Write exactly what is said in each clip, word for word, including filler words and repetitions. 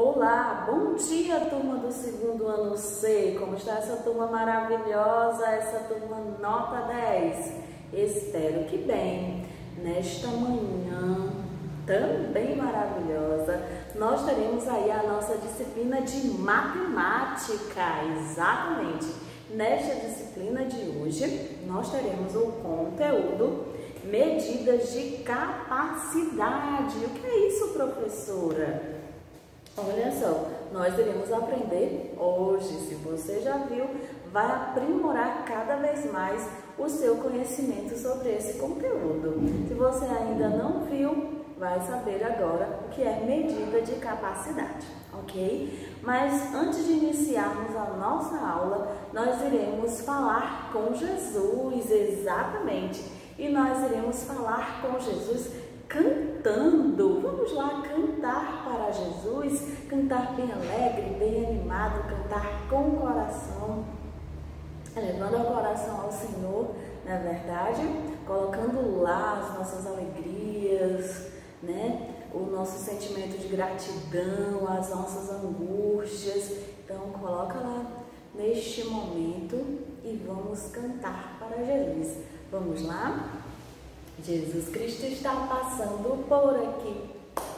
Olá, bom dia, turma do segundo ano C. Como está essa turma maravilhosa, essa turma nota dez? Espero que bem. Nesta manhã também maravilhosa, nós teremos aí a nossa disciplina de matemática. Exatamente. Nesta disciplina de hoje, nós teremos o conteúdo medidas de capacidade. O que é isso, professora? Olha só, nós iremos aprender hoje. Se você já viu, vai aprimorar cada vez mais o seu conhecimento sobre esse conteúdo. Se você ainda não viu, vai saber agora o que é medida de capacidade, ok? Mas antes de iniciarmos a nossa aula, nós iremos falar com Jesus, exatamente. E nós iremos falar com Jesus cantando. Vamos lá cantar para Jesus, cantar bem alegre, bem animado, cantar com o coração, levando o coração ao Senhor, na é verdade, colocando lá as nossas alegrias, né? O nosso sentimento de gratidão, as nossas angústias. Então coloca lá neste momento e vamos cantar para Jesus. Vamos lá? Jesus Cristo está passando por aqui.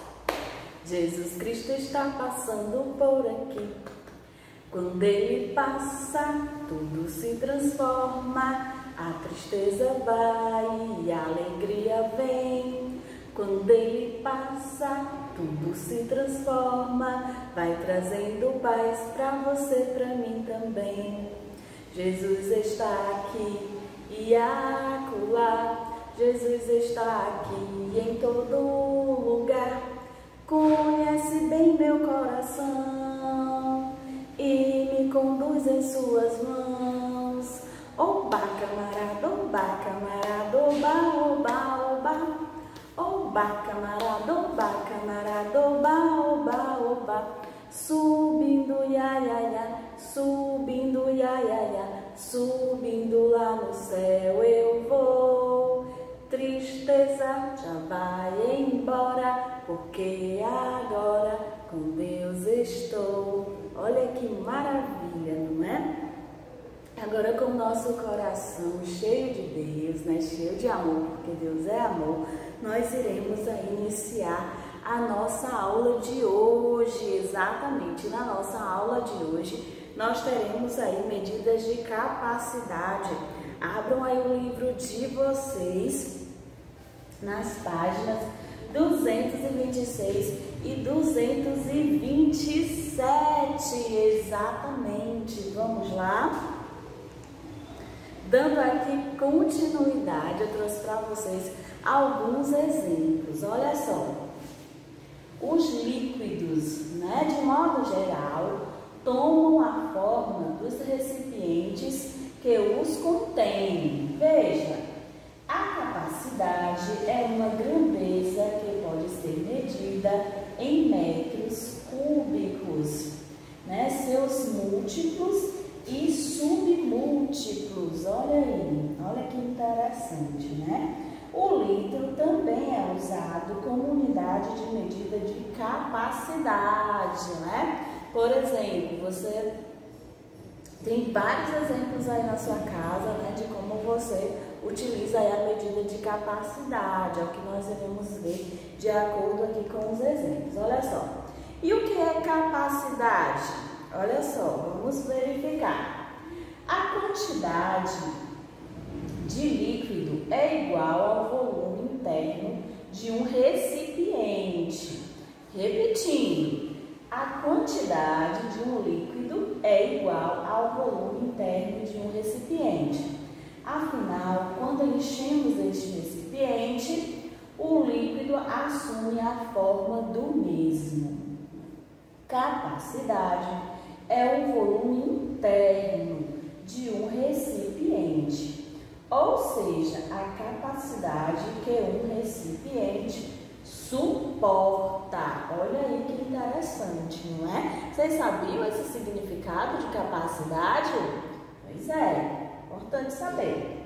Jesus Cristo está passando por aqui. Quando Ele passa, tudo se transforma. A tristeza vai e a alegria vem. Quando Ele passa, tudo se transforma. Vai trazendo paz para você, para mim também. Jesus está aqui e acolá. Jesus está aqui em todo lugar, conhece bem meu coração e me conduz em suas mãos. Oba, camarada, oba, camarada, oba, oba, oba. Oba, camarada, oba, camarada, oba, oba, oba. Subindo, ia, ia, ia, subindo, ia, ia, ia, subindo lá no céu eu vou. Tristeza já vai embora, porque agora com Deus estou. Olha que maravilha, não é? Agora com o nosso coração cheio de Deus, né? Cheio de amor, porque Deus é amor, nós iremos aí iniciar a nossa aula de hoje. Exatamente, na nossa aula de hoje nós teremos aí medidas de capacidade. Abram aí o livro de vocês nas páginas duzentos e vinte e seis e duzentos e vinte e sete, exatamente. Vamos lá? Dando aqui continuidade, eu trouxe para vocês alguns exemplos. Olha só, os líquidos, né, de modo geral, tomam a forma dos recipientes que os contêm. Veja, a capacidade é uma grandeza que pode ser medida em metros cúbicos, né? Seus múltiplos e submúltiplos. Olha aí, olha que interessante, né? O litro também é usado como unidade de medida de capacidade, né? Por exemplo, você tem vários exemplos aí na sua casa, né, de como você utiliza aí a medida de capacidade. É o que nós iremos ver de acordo aqui com os exemplos. Olha só. E o que é capacidade? Olha só, vamos verificar. A quantidade de líquido é igual ao volume interno de um recipiente. Repetindo, a quantidade de um líquido é igual ao volume interno de um recipiente. Afinal, quando enchemos este recipiente, o líquido assume a forma do mesmo. Capacidade é o volume interno de um recipiente, ou seja, a capacidade que um recipiente suporta. Olha aí que interessante, não é? Vocês sabiam esse significado de capacidade? Pois é, importante saber.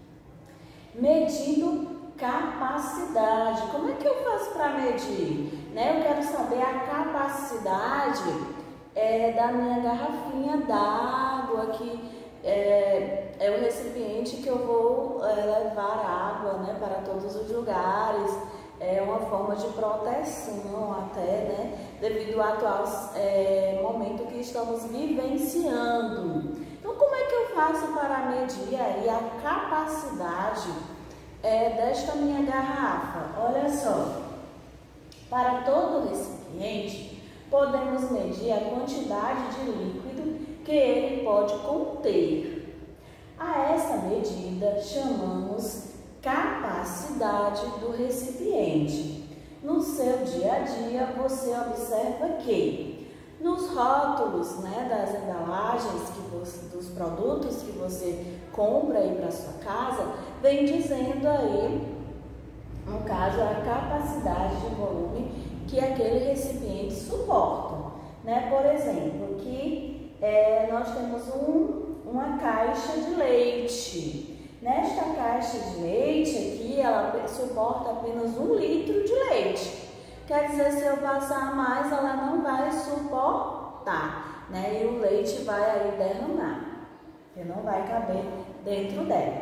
Medindo capacidade. Como é que eu faço para medir? né? Eu quero saber a capacidade é, da minha garrafinha d'água, que é, é o recipiente que eu vou é, levar água, né, para todos os lugares. É uma forma de proteção até, né, devido ao atual é, momento que estamos vivenciando. Então, como é que eu faço para medir aí a capacidade é, desta minha garrafa? Olha só, para todo recipiente, podemos medir a quantidade de líquido que ele pode conter. A essa medida chamamos capacidade do recipiente. No seu dia a dia, você observa que nos rótulos, né, das embalagens, que você, dos produtos que você compra aí para sua casa, vem dizendo aí, no caso, a capacidade de volume que aquele recipiente suporta. Né? Por exemplo, aqui é, nós temos um, uma caixa de leite. Nesta caixa de leite aqui, ela suporta apenas um litro de leite. Quer dizer, se eu passar mais, ela não vai suportar, né? E o leite vai aí derramar, porque não vai caber dentro dela.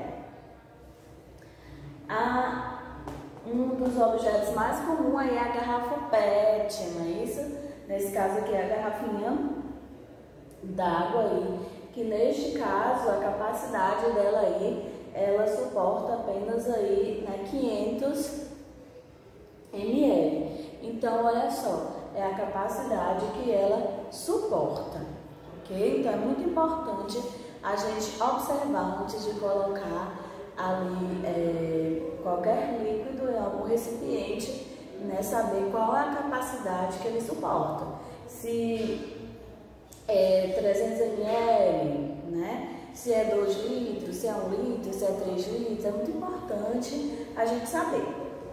Ah, um dos objetos mais comuns aí é a garrafa P E T, não é isso? Nesse caso aqui é a garrafinha d'água aí, que neste caso a capacidade dela aí, ela suporta apenas aí, né, quinhentos mililitros. Então, olha só, é a capacidade que ela suporta, ok? Então, é muito importante a gente observar antes de colocar ali é, qualquer líquido em algum recipiente, né, saber qual é a capacidade que ele suporta. Se é trezentos mililitros, né? Se é dois litros, se é um litro, se é três litros, é muito importante a gente saber.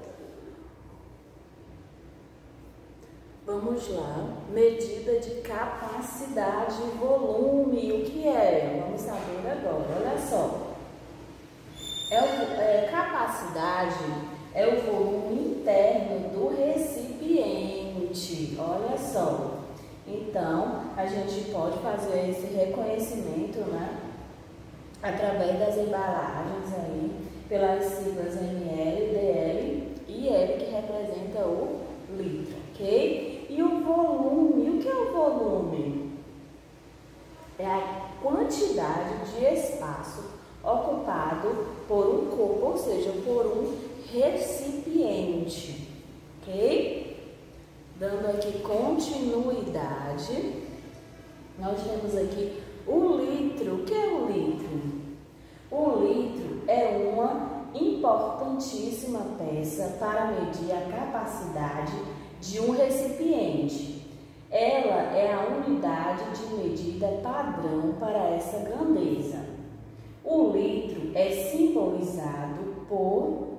Vamos lá, medida de capacidade e volume, o que é? Vamos saber agora, olha só. É, o, é capacidade é o volume interno do recipiente, olha só. Então, a gente pode fazer esse reconhecimento, né, através das embalagens aí, pelas siglas M L, D L e L, que representa o litro, ok? E o volume, o que é o volume? É a quantidade de espaço ocupado por um corpo, ou seja, por um recipiente, ok? Dando aqui continuidade, nós temos aqui o litro. O que é o litro? O litro é uma importantíssima peça para medir a capacidade de um recipiente. Ela é a unidade de medida padrão para essa grandeza. O litro é simbolizado por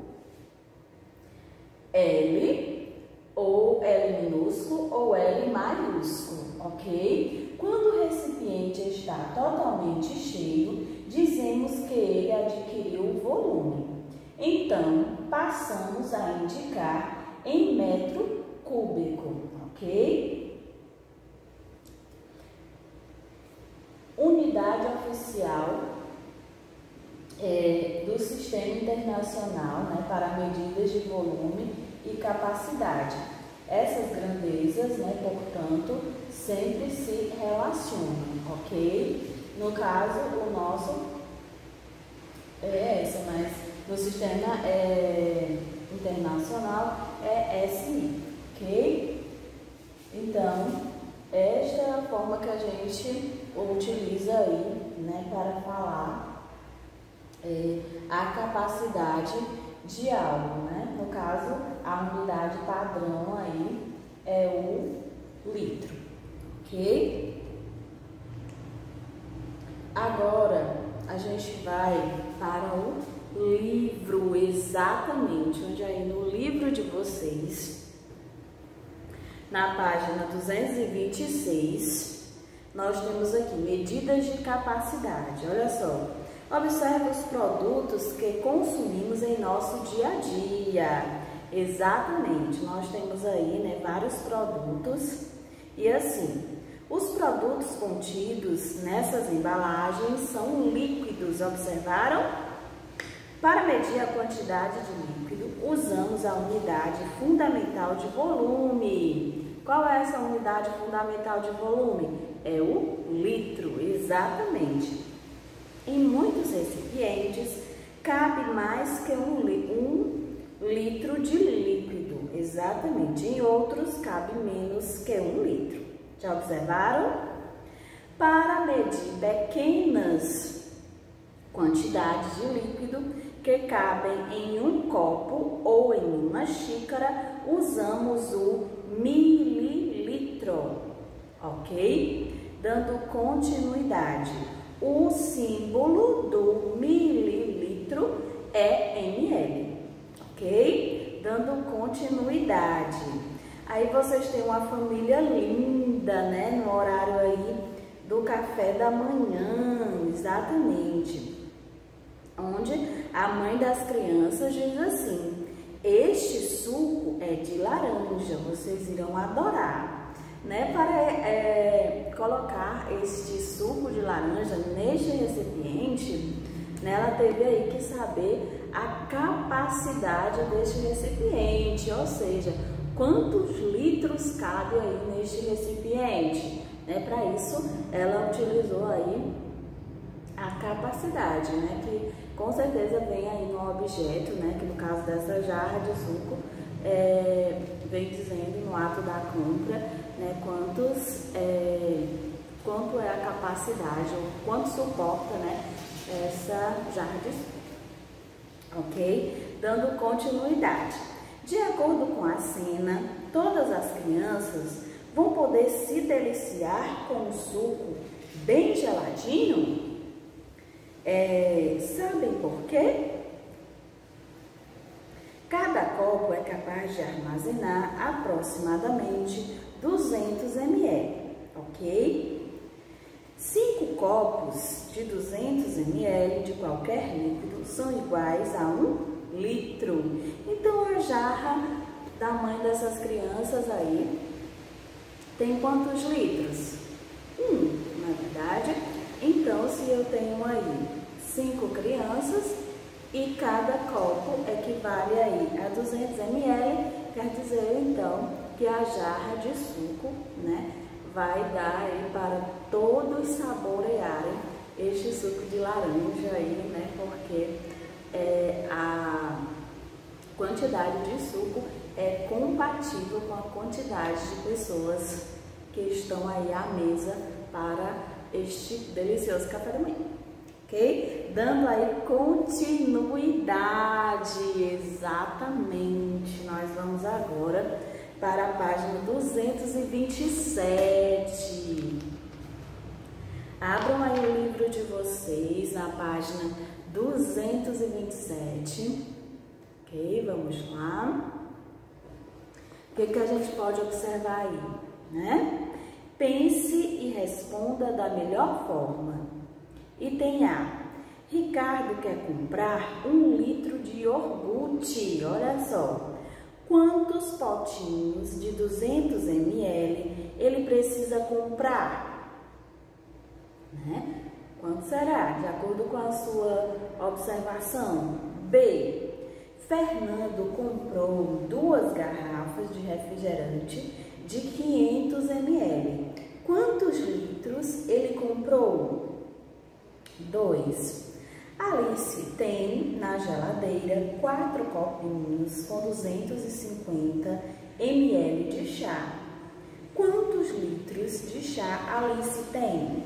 L, ou L minúsculo ou L maiúsculo, ok? Quando o recipiente está totalmente cheio, dizemos que ele adquiriu volume. Então, passamos a indicar em metro cúbico, ok? Unidade oficial é, do Sistema Internacional, né, para medidas de volume e capacidade. Essas grandezas, né, portanto, sempre se relacionam, ok? No caso, o nosso é essa, mas no sistema é, internacional é S I, ok? Então, esta é a forma que a gente utiliza aí, né, para falar é, a capacidade de algo, né? No caso, a unidade padrão aí é o litro, ok? Agora, a gente vai para o livro, exatamente, onde aí no livro de vocês, na página duzentos e vinte e seis, nós temos aqui medidas de capacidade. Olha só, observe os produtos que consumimos em nosso dia a dia. Exatamente, nós temos aí, né, vários produtos e assim, os produtos contidos nessas embalagens são líquidos, observaram? Para medir a quantidade de líquido, usamos a unidade fundamental de volume. Qual é essa unidade fundamental de volume? É o litro, exatamente. Em muitos recipientes, cabe mais que um, um litro de líquido, exatamente. Em outros, cabe menos que um litro. Já observaram? Para medir pequenas quantidades de líquido que cabem em um copo ou em uma xícara, usamos o mililitro, ok? Dando continuidade, o símbolo do mililitro é ml, ok? Dando continuidade. Aí vocês têm uma família linda, né? No horário aí do café da manhã, exatamente. Onde a mãe das crianças diz assim: este suco é de laranja, vocês irão adorar, né? Para é, colocar este suco de laranja neste recipiente, né, ela teve aí que saber a capacidade deste recipiente, ou seja, quantos litros cabe aí neste recipiente, né? Para isso, ela utilizou aí a capacidade, né? Que com certeza vem aí no objeto, né? Que no caso dessa jarra de suco, é, vem dizendo no ato da compra, né? Quantos, é, quanto é a capacidade, ou quanto suporta, né? Essa jarra de suco, ok? Dando continuidade. De acordo com a cena, todas as crianças vão poder se deliciar com o suco bem geladinho. É, sabem por quê? Cada copo é capaz de armazenar aproximadamente duzentos mililitros, ok? Cinco copos de duzentos mililitros de qualquer líquido são iguais a um litro. Então, a jarra da mãe dessas crianças aí tem quantos litros? Um, na verdade. Então, se eu tenho aí cinco crianças e cada copo equivale aí a duzentos mililitros, quer dizer então que a jarra de suco, né, vai dar aí para todos saborearem este suco de laranja aí, né, porque é, a quantidade de suco é compatível com a quantidade de pessoas que estão aí à mesa para este delicioso café da manhã, ok? Dando aí continuidade, exatamente. Nós vamos agora para a página duzentos e vinte e sete. Abram aí o livro de vocês na página duzentos e vinte e sete, ok? Vamos lá. O que, que a gente pode observar aí, né? Pense e responda da melhor forma. Item A. Ricardo quer comprar um litro de iogurte. Olha só. Quantos potinhos de duzentos mililitros ele precisa comprar? Né? Quanto será? De acordo com a sua observação. B. Fernando comprou duas garrafas de refrigerante de quinhentos mililitros. Quantos litros ele comprou? dois. Alice tem na geladeira quatro copinhos com duzentos e cinquenta mililitros de chá. Quantos litros de chá Alice tem?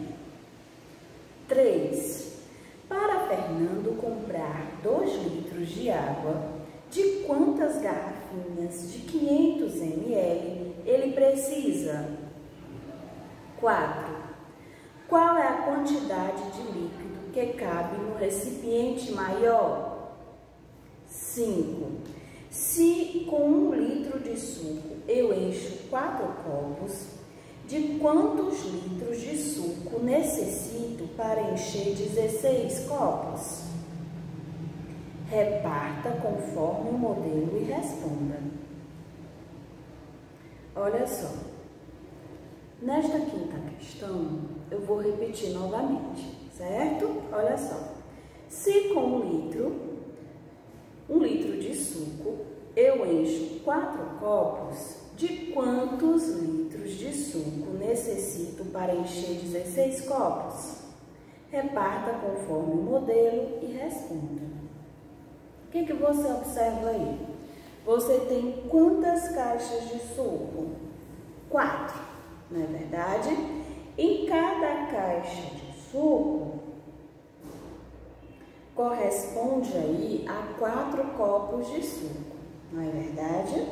três. Para Fernando comprar dois litros de água, de quantas garrafinhas de quinhentos mililitros ele precisa? quatro. Qual é a quantidade de líquido que cabe no recipiente maior? cinco. Se com um litro de suco eu encho quatro copos, de quantos litros de suco necessito para encher dezesseis copos? Reparta conforme o modelo e responda. Olha só, nesta quinta questão, eu vou repetir novamente, certo? Olha só, se com um litro, um litro de suco, eu encho quatro copos, de quantos litros de suco necessito para encher dezesseis copos? Reparta conforme o modelo e responda. O que, que você observa aí? Você tem quantas caixas de suco? Quatro, não é verdade? Em cada caixa de suco, corresponde aí a quatro copos de suco, não é verdade?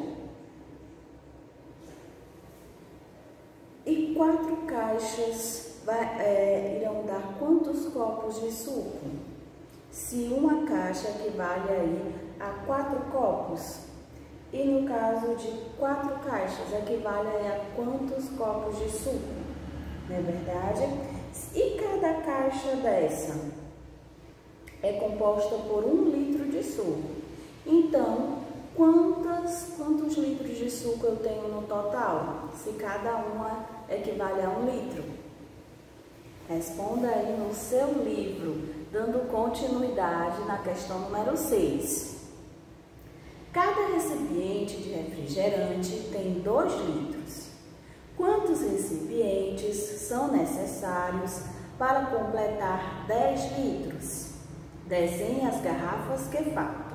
E quatro caixas vai, é, irão dar quantos copos de suco? Se uma caixa equivale aí a quatro copos, e no caso de quatro caixas, equivale a quantos copos de suco? Não é verdade? E cada caixa dessa é composta por um litro de suco. Então, quantas, quantos litros de suco eu tenho no total? Se cada uma equivale a um litro. Responda aí no seu livro, dando continuidade na questão número seis. Cada recipiente de refrigerante tem dois litros. Quantos recipientes são necessários para completar dez litros? Desenhe as garrafas que faltam.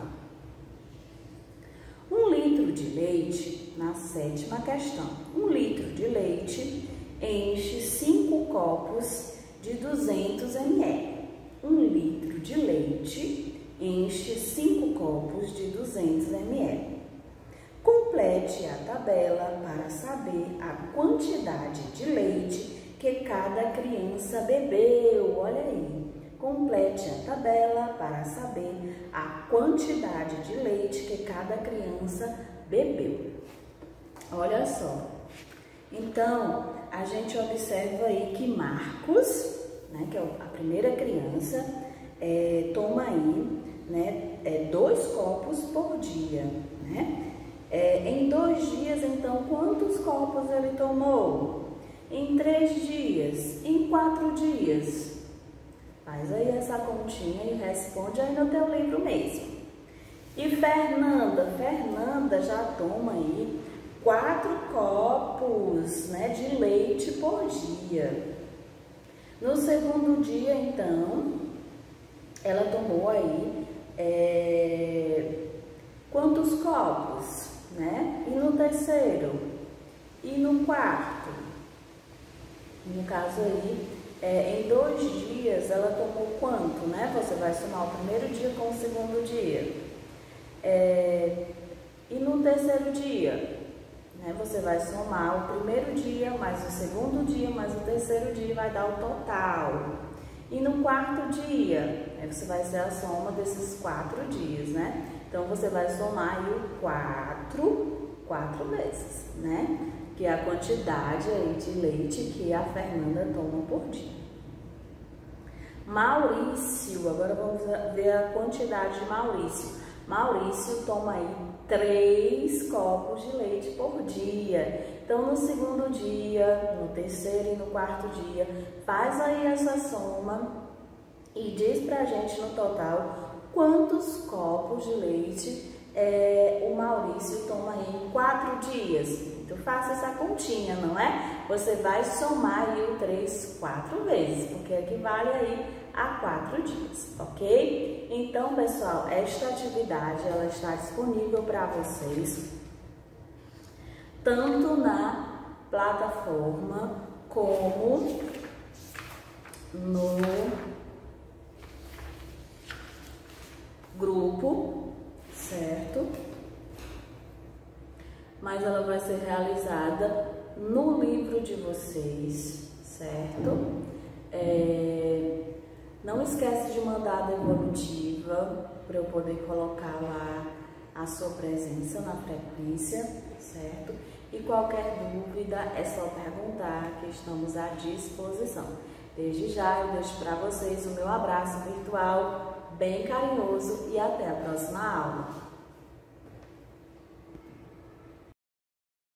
Um litro de leite, na sétima questão. Um litro de leite enche cinco copos de duzentos mililitros. Um litro de leite enche cinco copos de duzentos mililitros. Complete a tabela para saber a quantidade de leite que cada criança bebeu. Olha aí. Complete a tabela para saber a quantidade de leite que cada criança bebeu. Olha só. Então, a gente observa aí que Marcos, né, que é a primeira criança, é, toma aí, né, é, dois copos por dia, né? É, em dois dias, então, quantos copos ele tomou? Em três dias, em quatro dias. Faz aí essa continha e responde aí no teu livro mesmo. E Fernanda, Fernanda já toma aí quatro copos, né, de leite por dia. No segundo dia, então, ela tomou aí é, quantos copos, né? E no terceiro? E no quarto? No caso aí, é, em dois dias, ela tomou quanto, né? Você vai somar o primeiro dia com o segundo dia. É, e no terceiro dia, né? Você vai somar o primeiro dia, mais o segundo dia, mais o terceiro dia, vai dar o total. E no quarto dia, aí você vai ser a soma desses quatro dias, né? Então, você vai somar aí o quatro, quatro vezes, né? Que é a quantidade aí de leite que a Fernanda toma por dia. Maurício, agora vamos ver a quantidade de Maurício. Maurício toma aí três copos de leite por dia. Então, no segundo dia, no terceiro e no quarto dia, faz aí essa soma e diz pra gente no total quantos copos de leite é, o Maurício toma aí em quatro dias. Então, faça essa continha, não é? Você vai somar aí o três quatro vezes, porque equivale aí a quatro dias, ok? Então, pessoal, esta atividade ela está disponível para vocês tanto na plataforma como no grupo, certo? Mas ela vai ser realizada no livro de vocês, certo? É, não esquece de mandar a devolutiva para eu poder colocar lá a sua presença na frequência, certo? E qualquer dúvida é só perguntar, que estamos à disposição. Desde já eu deixo para vocês o meu abraço virtual. bem carinhoso e até a próxima aula.